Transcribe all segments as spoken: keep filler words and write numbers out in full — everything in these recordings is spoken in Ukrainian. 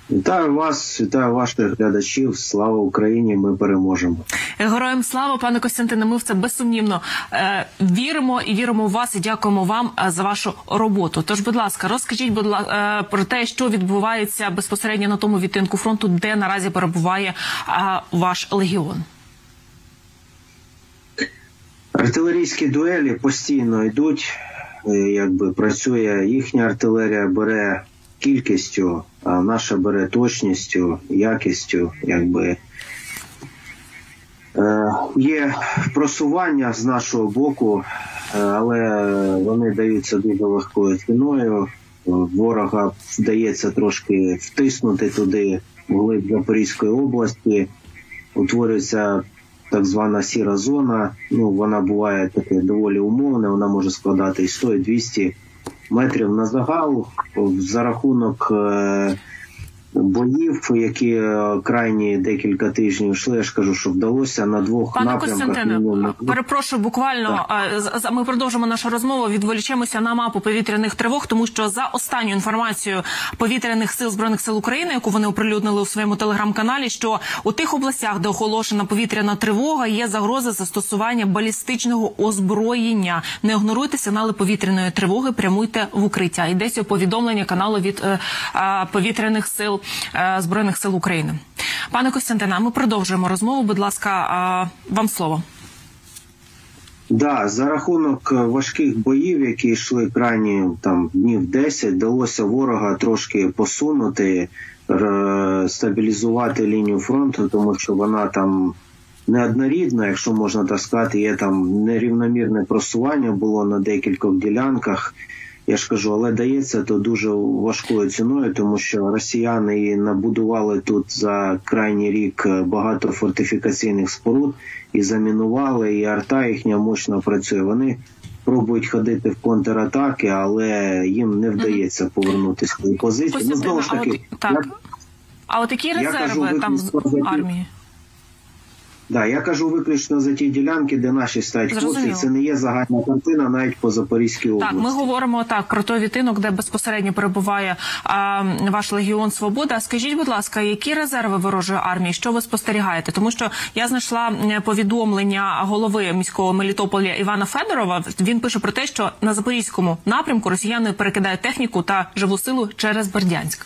Вітаю вас, вітаю ваших глядачів. Слава Україні, ми переможемо. Героям слава, пане Костянтине, ми в це безсумнівно е, віримо і віримо в вас і дякуємо вам е, за вашу роботу. Тож, будь ласка, розкажіть будь ласка, е, про те, що відбувається безпосередньо на тому відтинку фронту, де наразі перебуває е, ваш легіон. Артилерійські дуелі постійно йдуть, якби працює їхня артилерія, бере кількістю, а наша бере точністю, якістю, якби. Е, є просування з нашого боку, але вони даються дуже легкою ціною. Ворога вдається трошки втиснути туди, вглиб Запорізької області, утворюється так звана сіра зона. Ну, вона буває таке доволі умовна, вона може складати і сто, і двісті метрів на загал. За рахунок е, боїв, які крайні декілька тижнів йшли, я ж кажу, що вдалося на двох Пане напрямках. Пане Костянтине, перепрошую, буквально так. Ми продовжимо нашу розмову, відволічемося на мапу повітряних тривог, тому що за останню інформацією повітряних сил Збройних сил України, яку вони оприлюднили у своєму телеграм-каналі, що у тих областях, де оголошена повітряна тривога, є загроза застосування балістичного озброєння. Не ігноруйте сигнали повітряної тривоги, прямуйте в укриття. Йдеться повідомлення каналу від е, е, повітряних сил Збройних сил України. Пане Костянтине, ми продовжуємо розмову. Будь ласка, вам слово. Да, за рахунок важких боїв, які йшли крайні там днів десять, вдалося ворога трошки посунути, стабілізувати лінію фронту, тому що вона там неоднорідна, якщо можна так сказати, є там нерівномірне просування було на декількох ділянках. Я ж кажу, але дається то дуже важкою ціною, тому що росіяни набудували тут за крайній рік багато фортифікаційних споруд і замінували, і арта їхня мощно працює. Вони пробують ходити в контратаки, але їм не вдається повернути свої позиції. Ну, знову ж таки, а, от, так. Я, а от які резерви кажу, там в армії? Да, я кажу виключно за ті ділянки, де наші стоять хлопці. Це не є загальна картина навіть по Запорізькій області. Так, ми говоримо так про той відтинок, де безпосередньо перебуває а, ваш Легіон Свобода. А скажіть, будь ласка, які резерви ворожої армії, що ви спостерігаєте? Тому що я знайшла повідомлення голови міського Мелітополя Івана Федорова. Він пише про те, що на Запорізькому напрямку росіяни перекидають техніку та живу силу через Бердянськ.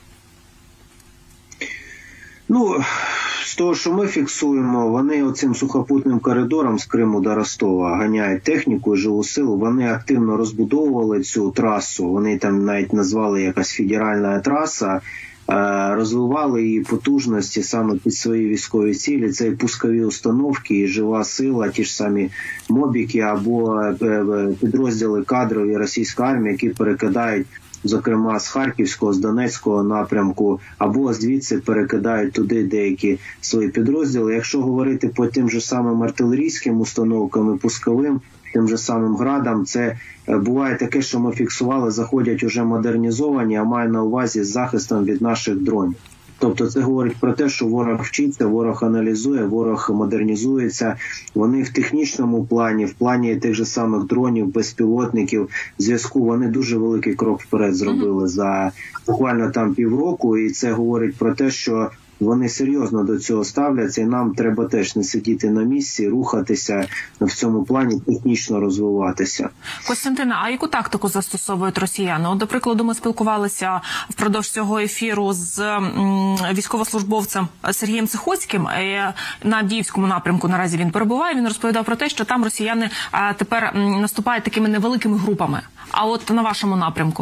Ну, з того, що ми фіксуємо, вони оцим сухопутним коридором з Криму до Ростова ганяють техніку і живу силу. Вони активно розбудовували цю трасу, вони там навіть назвали якась федеральна траса, розвивали її потужності саме під свої військові цілі. Це і пускові установки, і жива сила, ті ж самі мобіки або підрозділи кадрові російської армії, які перекидають, зокрема, з Харківського, з Донецького напрямку, або звідси перекидають туди деякі свої підрозділи. Якщо говорити по тим же самим артилерійським установкам і пусковим, тим же самим градам, це буває таке, що ми фіксували, заходять уже модернізовані, а маю на увазі з захистом від наших дронів. Тобто це говорить про те, що ворог вчиться, ворог аналізує, ворог модернізується. Вони в технічному плані, в плані тих же самих дронів, безпілотників, зв'язку, вони дуже великий крок вперед зробили за буквально там півроку. І це говорить про те, що вони серйозно до цього ставляться, і нам треба теж не сидіти на місці, рухатися в цьому плані, технічно розвиватися. Костянтине, а яку тактику застосовують росіяни? От, до прикладу, ми спілкувалися впродовж цього ефіру з м, військовослужбовцем Сергієм Цихоцьким. На Авдіївському напрямку наразі він перебуває. Він розповідав про те, що там росіяни а, тепер м, наступають такими невеликими групами. А от на вашому напрямку?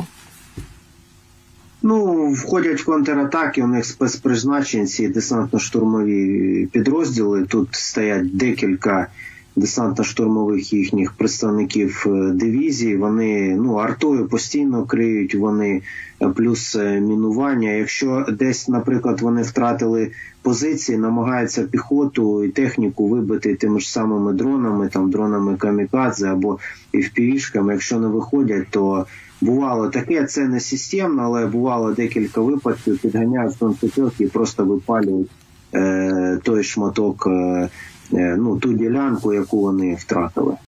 Ну, входять в контратаки, у них спецпризначенці, десантно-штурмові підрозділи. Тут стоять декілька десантно-штурмових їхніх представників дивізій. Вони, ну, артою постійно криють, вони плюс мінування. Якщо десь, наприклад, вони втратили позиції, намагаються піхоту і техніку вибити тими ж самими дронами, там дронами камікадзе або ефпівішками. Якщо не виходять, то бувало таке, це не системно, але бувало декілька випадків, підганяють концентровки і просто випалюють е, той шматок, е, ну, ту ділянку, яку вони втратили.